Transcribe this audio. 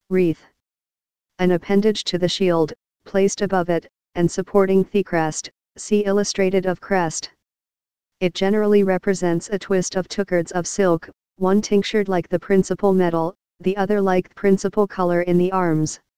Wreath. An appendage to the shield, placed above it, and supporting the crest, see illustrated of crest. It generally represents a twist of two cords of silk, one tinctured like the principal metal, the other like principal color in the arms.